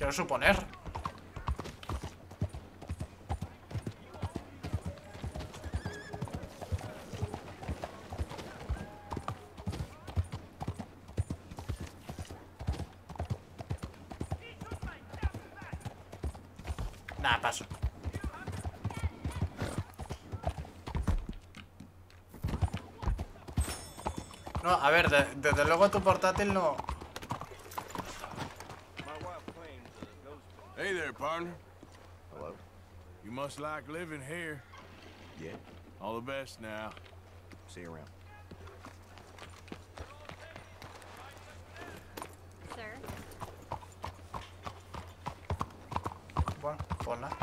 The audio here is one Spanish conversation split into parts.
Quiero suponer. Nah, paso. No, a ver, desde luego tu portátil no... Hey there, partner. Hello? You must like living here. Yeah. All the best now. See you around. Sir? Bueno, pues nada.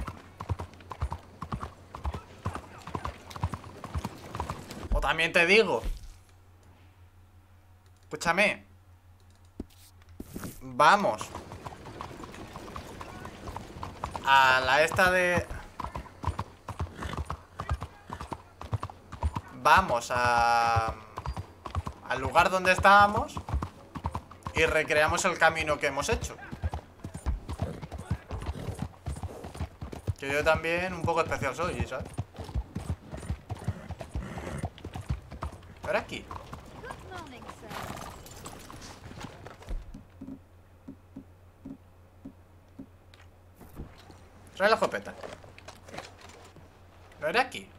O también te digo... Escúchame. Vamos. A la esta de... Vamos a... Al lugar donde estábamos. Y recreamos el camino que hemos hecho. Que yo también un poco especial soy, ¿sabes? ¿Era aquí? Good morning, sir. Trae la escopeta. ¿No era aquí?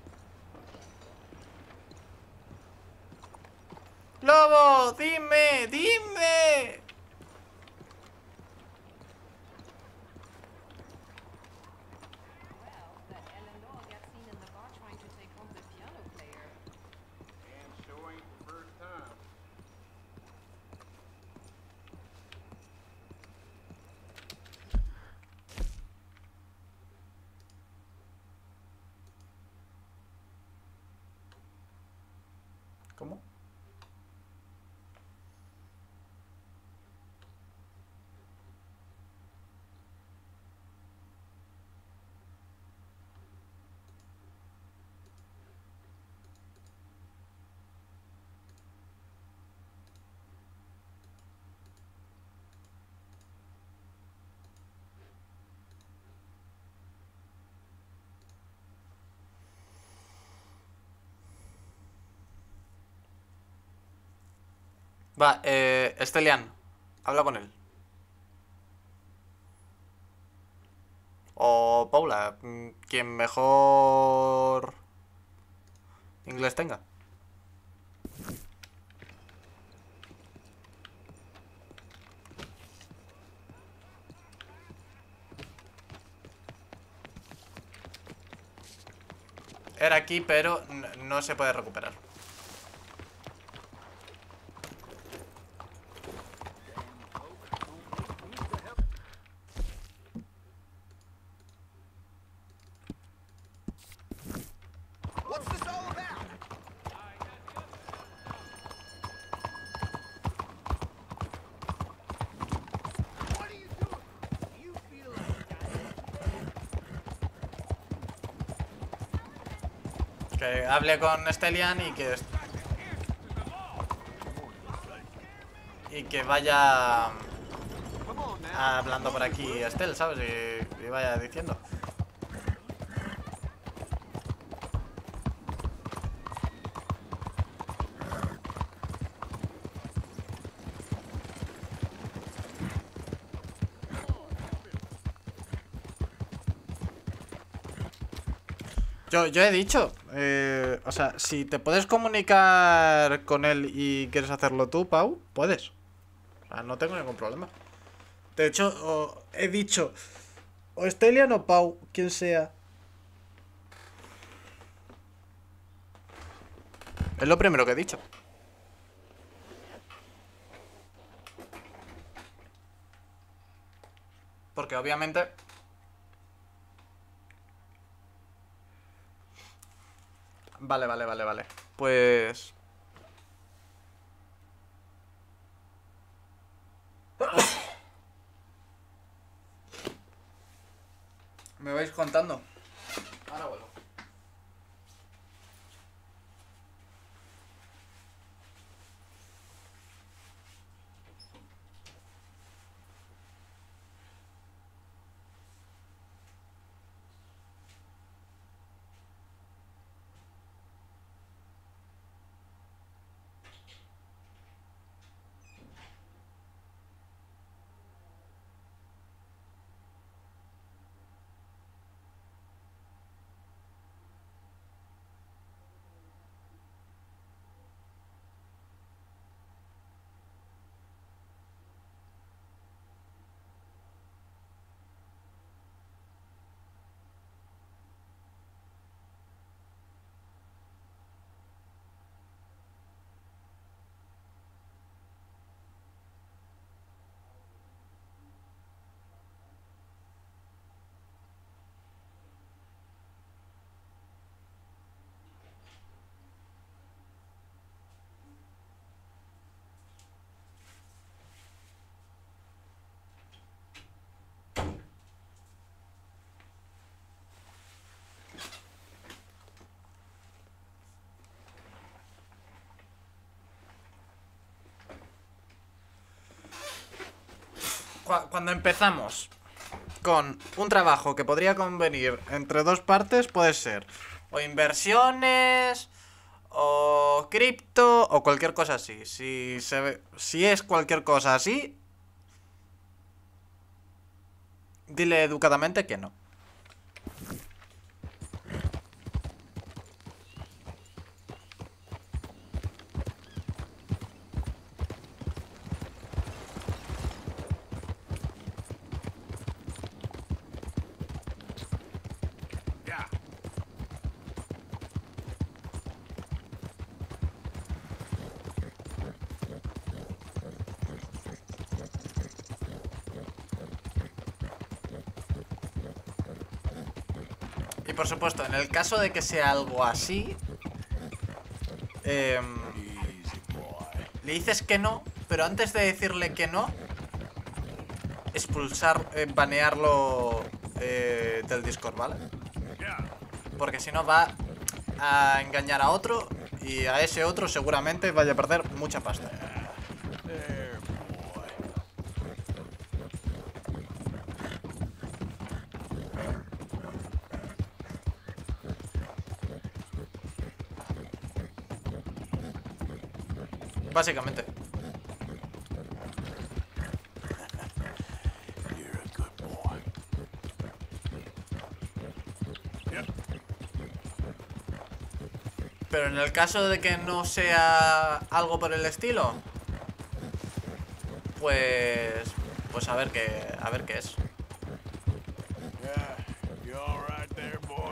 ¡Lobo! ¡Dime! ¡Dime! Well, that Eleanor got seen in the bar trying to take home the piano player. And sure ain't the first time. ¿Cómo? Va, Estelian, habla con él. O Paula, quien mejor inglés tenga. Era aquí, pero no se puede recuperar. What's this all about? What are you doing? Do you feel like Que hable con Estelian y que... Y que vaya... Come on now. hablando por aquí Estel, ¿sabes? Y vaya diciendo. Yo he dicho, o sea, si te puedes comunicar con él y quieres hacerlo tú, Pau, puedes. O sea, no tengo ningún problema. De hecho, he dicho, o Estelian o Pau, quien sea. Es lo primero que he dicho. Porque obviamente... Vale. Pues... Me vais contando. Ahora vuelvo. Cuando empezamos con un trabajo que podría convenir entre dos partes, puede ser o inversiones, o cripto, o cualquier cosa así. Si es cualquier cosa así, dile educadamente que no. Yeah. Y por supuesto, en el caso de que sea algo así, Easy, boy. le dices que no, pero antes de decirle que no, banearlo del Discord, ¿vale? Yeah. Porque si no va a engañar a otro y a ese otro seguramente vaya a perder mucha pasta. There, boy. Básicamente. You're a good boy. Yep. Pero en el caso de que no sea algo por el estilo, pues a ver qué es. Yeah. You all right there, boy?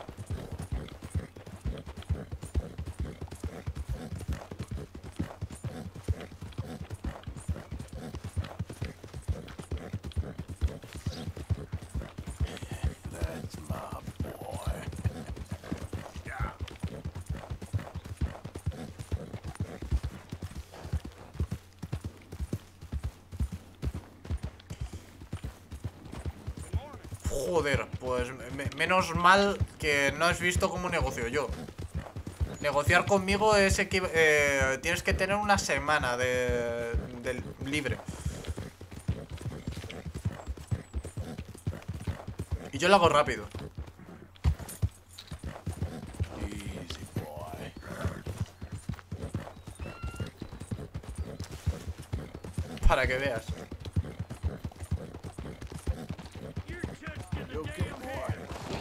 That's my boy. Yeah. Joder, pues menos mal que no has visto cómo negocio yo. Negociar conmigo es tienes que tener una semana de libre. Y yo lo hago rápido. Easy, boy. Para que veas. You okay, boy?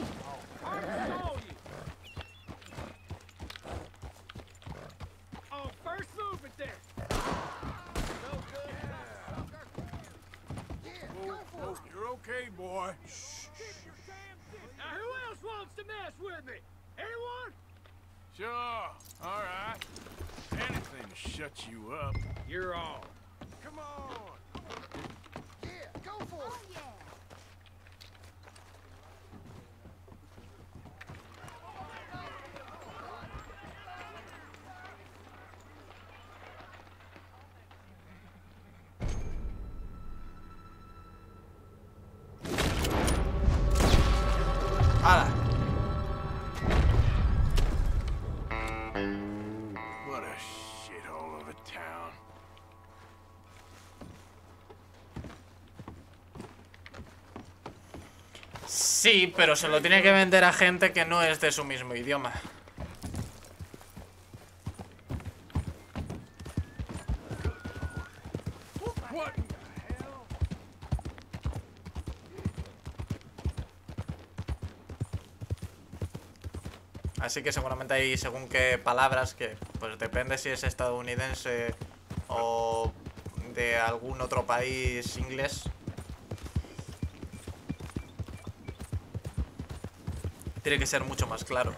Oh, first move it there. No good. Yeah, go for Oh, you're okay, boy. Now who else wants to mess with me? Anyone? Sure. All right. Anything to shut you up. You're on. Come on. Yeah, go for it. ¡Hala! What a shithole of a town. Sí, pero se lo tiene que vender a gente que no es de su mismo idioma. What in the hell? Así que seguramente hay según qué palabras que, pues depende si es estadounidense o de algún otro país inglés. Tiene que ser mucho más claro.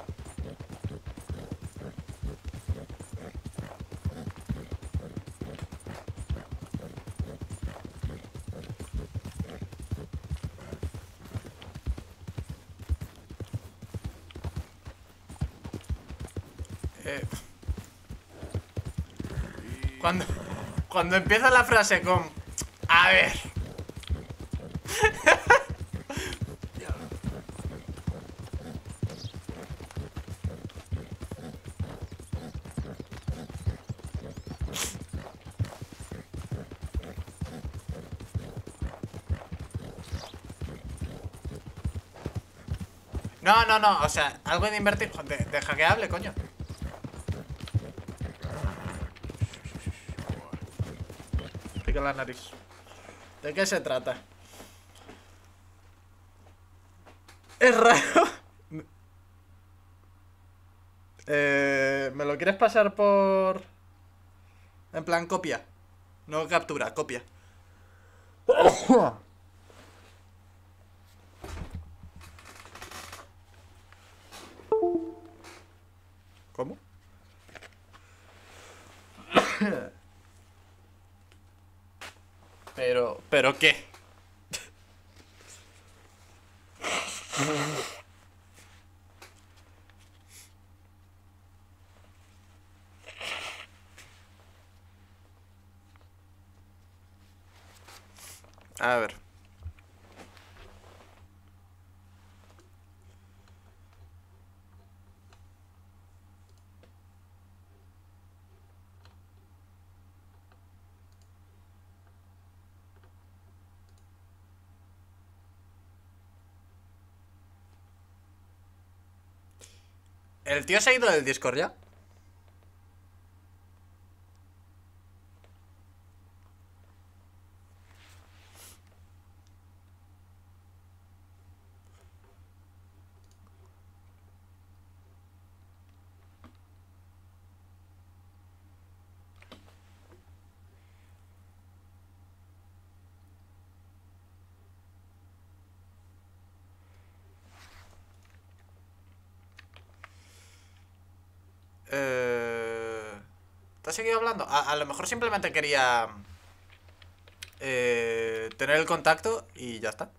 Cuando empieza la frase con a ver. No, no, no, o sea, algo de invertir. De hackeable, coño. Pica la nariz. ¿De qué se trata? Es raro. ¿Me lo quieres pasar por...? En plan copia? No captura, copia. ¿Cómo? ¿Pero qué? A ver. ¿El tío se ha ido del Discord ya? ¿Te has seguido hablando? A lo mejor simplemente quería tener el contacto y ya está.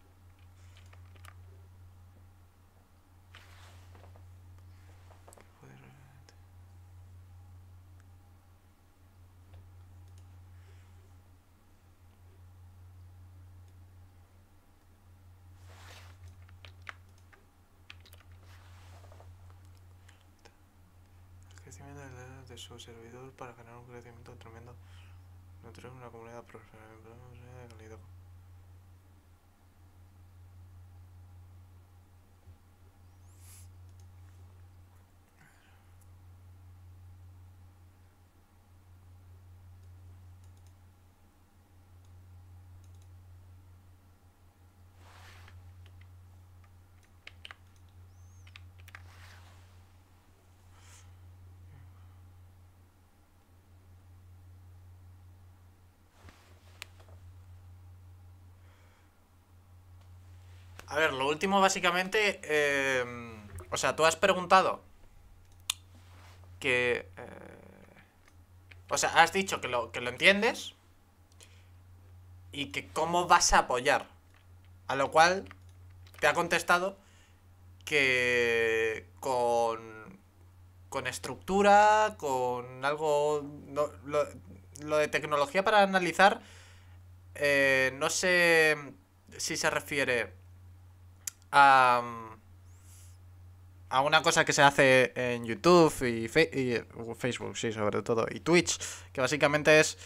El crecimiento de su servidor para ganar un crecimiento tremendo. No tener una comunidad próspera de calidad. A ver, lo último básicamente, o sea, tú has preguntado que, o sea, has dicho que lo entiendes y que cómo vas a apoyar. A lo cual te ha contestado que con estructura, con algo, lo de tecnología para analizar, no sé si se refiere a una cosa que se hace en YouTube y Facebook, sí, sobre todo, y Twitch, que básicamente es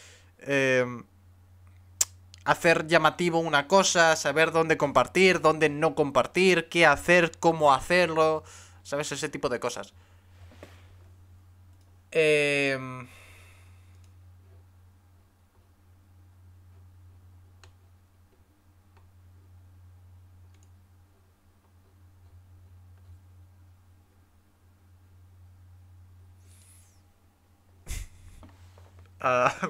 hacer llamativo una cosa, saber dónde compartir, dónde no compartir, qué hacer, cómo hacerlo, ¿sabes? Ese tipo de cosas. Ah,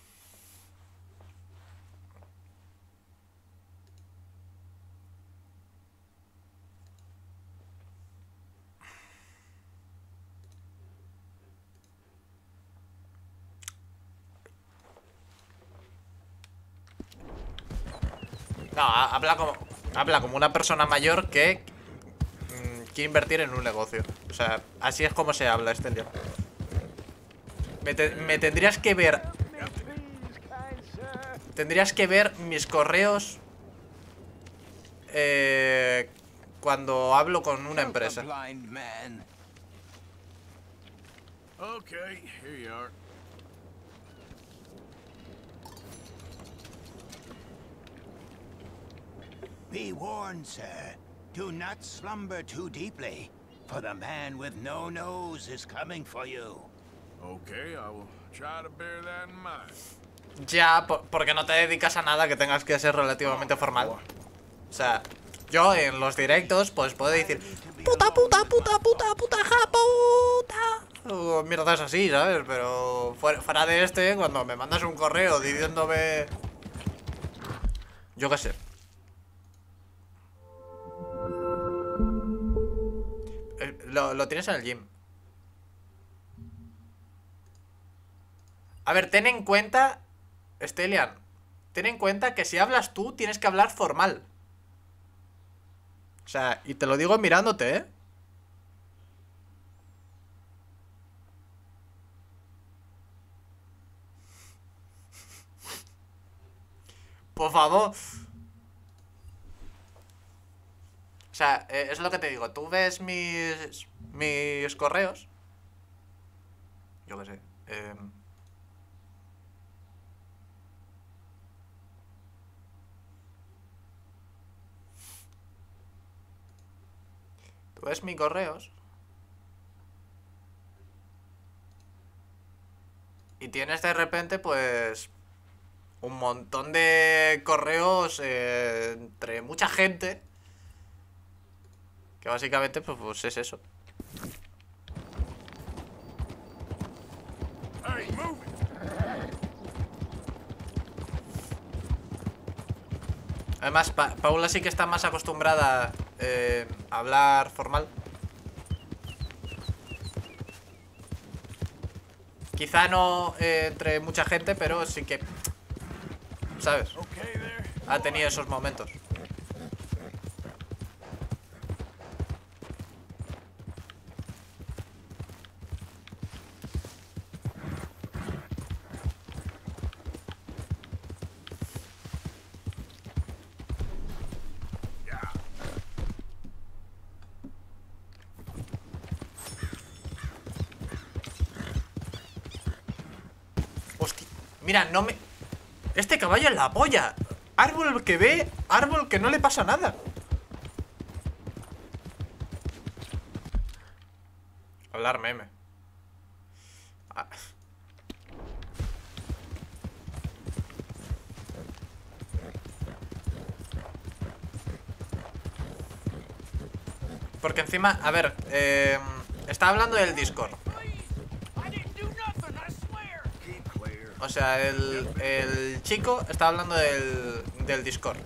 no, habla como una persona mayor que quiere invertir en un negocio. O sea, así es como se habla, este día. Me tendrías que ver. Tendrías que ver mis correos cuando hablo con una empresa. Okay, here you are. Be warned, sir. Do not slumber too deeply, for the man with no nose is coming for you. Okay, I will try to bear that in mind. Ya, porque no te dedicas a nada que tengas que ser relativamente formal. O sea, yo en los directos pues puedo decir puta, puta, puta, puta, puta, ja, puta, o mierdas así, ¿sabes? Pero fuera de este, cuando me mandas un correo diciéndome... Yo qué sé. Lo tienes en el gym. A ver, ten en cuenta, Stelian, ten en cuenta que si hablas tú, tienes que hablar formal. O sea, y te lo digo mirándote, ¿eh? Por favor. O sea, es lo que te digo. Tú ves mis correos. Yo qué sé. Tú ves mis correos. Y tienes de repente, pues... un montón de correos entre mucha gente. Que básicamente pues es eso. Hey, move it! Además, Paula sí que está más acostumbrada a hablar formal. Quizá no entre mucha gente, pero sí que, ¿sabes? Okay there. Ha tenido esos momentos. Hostia, mira, no me... Este caballo es la polla. Árbol que ve, árbol que no le pasa nada. Hablar meme. Ah. Porque encima, a ver, está hablando del Discord. I didn't do nothing, I swear. Keep clear. O sea, el chico está hablando del Discord.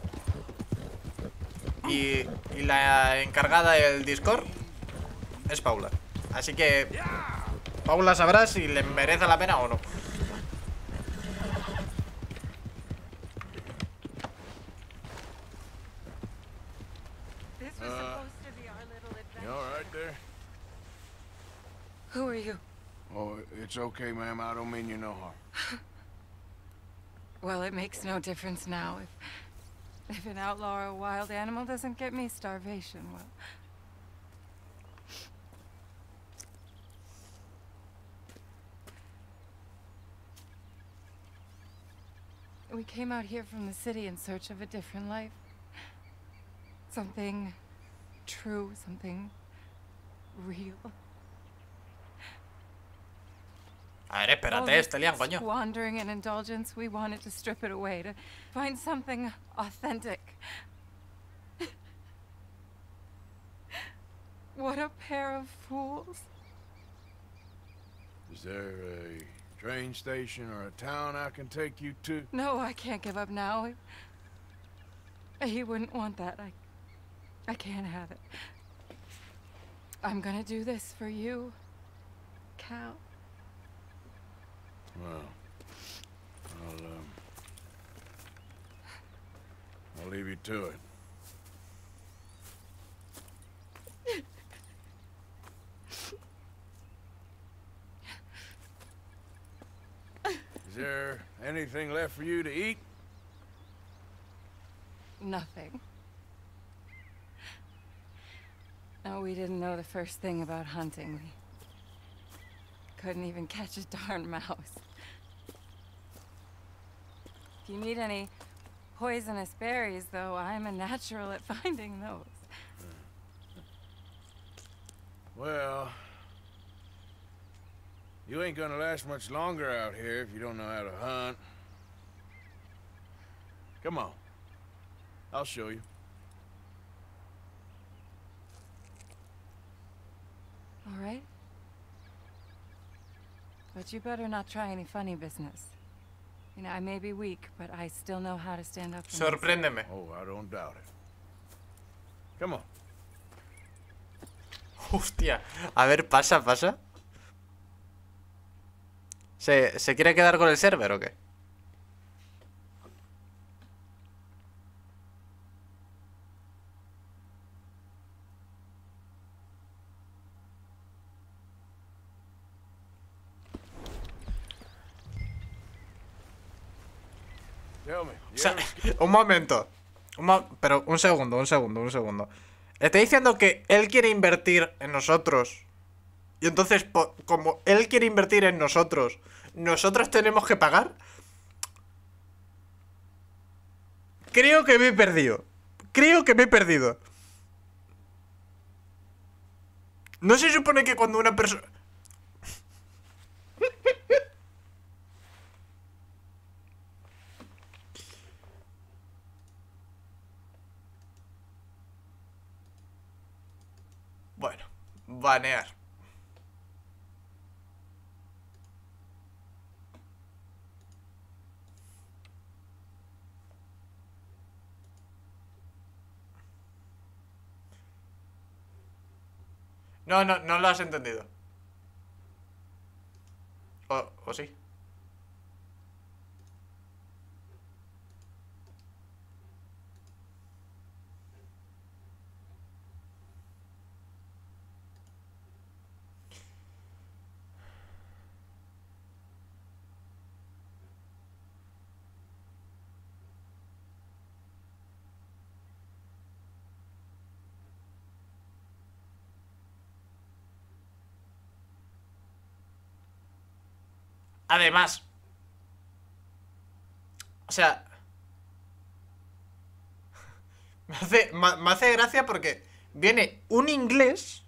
Y la encargada del Discord es Paula. Así que Paula sabrá si le merece la pena o no. This was supposed to be our little You adventure. all right there? Who are you? Oh, it's okay, ma'am. I don't mean you no harm. Well, it makes no difference now. If an outlaw or a wild animal doesn't get me starvation, well... We came out here from the city in search of a different life. Something true, something real. A ver, espérate, All this Stelian, coño. squandering and indulgence, we wanted to strip it away, to find something authentic. What a pair of fools. Is there a train station or a town I can take you to? No, I can't give up now. He wouldn't want that. I can't have it. I'm gonna do this for you, Cal. Well, I'll leave you to it. Is there anything left for you to eat? Nothing. No, we didn't know the first thing about hunting. We couldn't even catch a darn mouse. If you need any poisonous berries, though I'm a natural at finding those. Well, you ain't gonna last much longer out here if you don't know how to hunt. Come on. I'll show you. All right. But you better not try any funny business. You know, I may be weak, but I still know how to stand up. Sorpréndeme. Oh, I don't doubt it. Come on. Hostia. A ver, pasa. ¿Se quiere quedar con el server o qué? Tell me. O sea, un momento. Pero un segundo. Está diciendo que él quiere invertir en nosotros. Y entonces, como él quiere invertir en nosotros, ¿nosotros tenemos que pagar? Creo que me he perdido. ¿No se supone que cuando una persona... Bueno, banear. No lo has entendido. ¿O sí? Además, o sea, me hace gracia porque viene un inglés.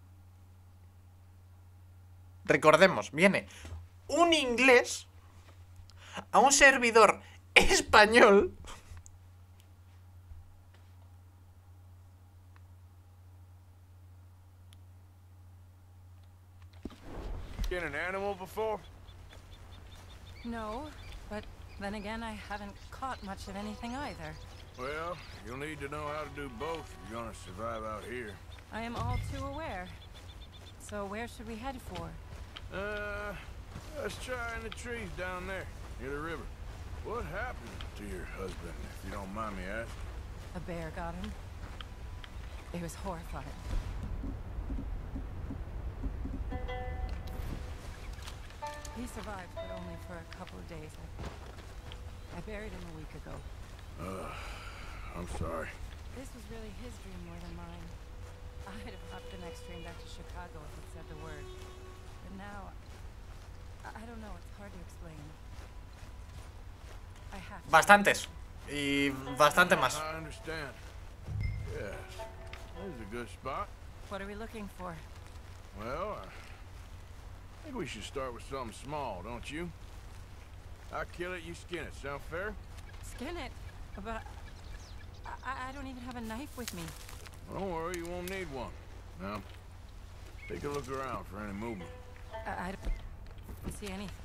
Recordemos, viene un inglés a un servidor español. Seen an animal before? No, but then again, I haven't caught much of anything either. Well, you'll need to know how to do both if you're gonna survive out here. I am all too aware. So where should we head for? Let's try in the trees down there, near the river. What happened to your husband, if you don't mind me asking? A bear got him. It was horrifying. He survived, but only for a couple of days. I buried him a week ago. I'm sorry. This was really his dream more than mine. I'd have hopped the next train back to Chicago if he'd said the word. But now, I don't know, it's hard to explain. I have to. Bastantes. Y bastante más. I understand. Yes. This is a good spot. What are we looking for? Well, I think we should start with something small, don't you? I kill it, you skin it. Sound fair? Skin it? But I don't even have a knife with me. Don't worry, you won't need one. Now, take a look around for any movement. I don't see any.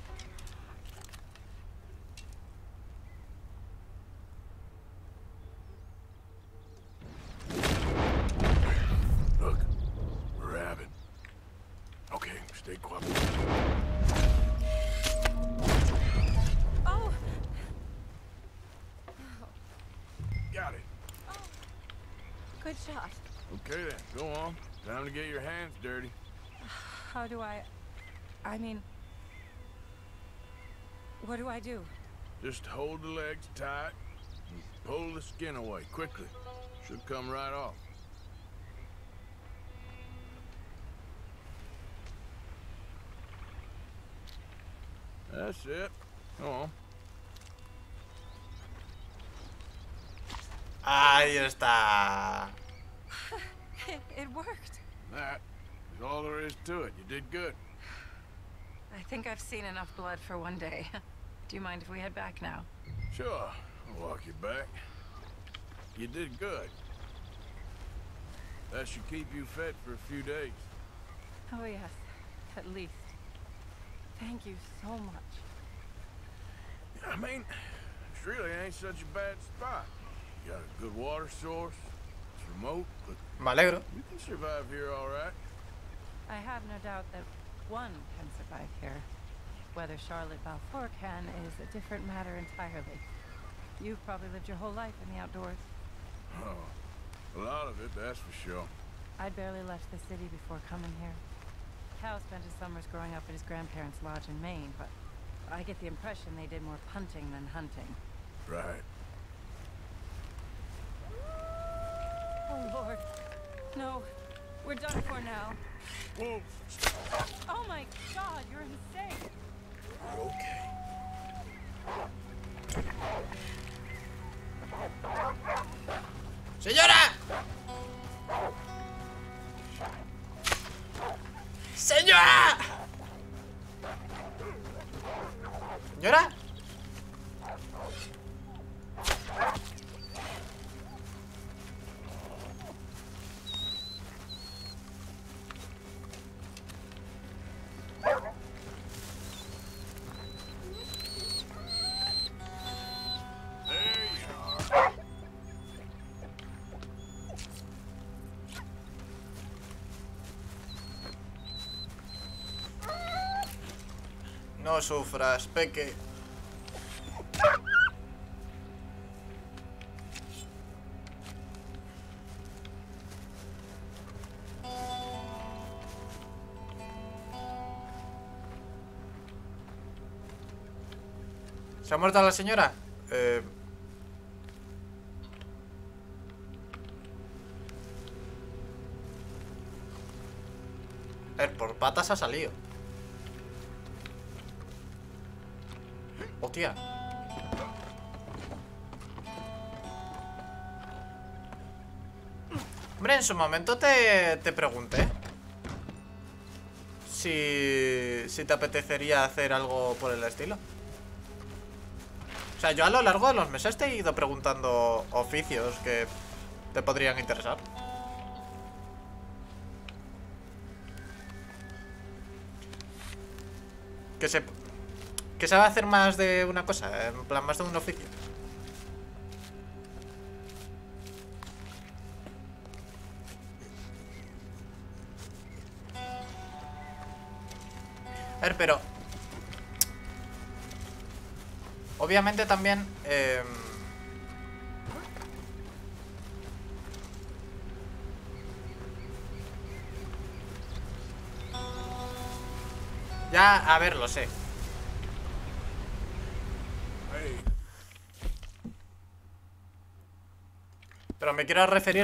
Look, we're rabid. Okay, stay quiet. Oh! Got it. Good shot. Okay then, go on. Time to get your hands dirty. How do I mean, what do I do? Just hold the legs tight and pull the skin away quickly. Should come right off. That's it. Go on. Ahí está. It worked. That is all there is to it. You did good. I think I've seen enough blood for one day. Do you mind if we head back now? Sure, I'll walk you back. You did good. That should keep you fed for a few days. Oh, yes. At least. Thank you so much. I mean, it really ain't such a bad spot. You got a good water source. It's remote, but Me alegro. you can survive here all right. I have no doubt that one can survive here. Whether Charlotte Balfour can is a different matter entirely. You've probably lived your whole life in the outdoors. Oh, a lot of it, that's for sure. I'd barely left the city before coming here. Cal spent his summers growing up at his grandparents' lodge in Maine, but I get the impression they did more punting than hunting. Right. Oh, Lord. No. We're done for now. Whoa. Oh, my God. You're insane. Okay. ¡Señora! ¡Señora! ¿Señora? There you are. No sufras, Peque. ¿Se ha muerto la señora? Por patas ha salido. Hostia. Hombre, en su momento te pregunté si te apetecería hacer algo por el estilo. O sea, yo a lo largo de los meses te he ido preguntando oficios que te podrían interesar. Que sabe hacer más de una cosa, en plan, más de un oficio. A ver, pero obviamente también ya, a ver, lo sé. Hey. Pero me quiero referir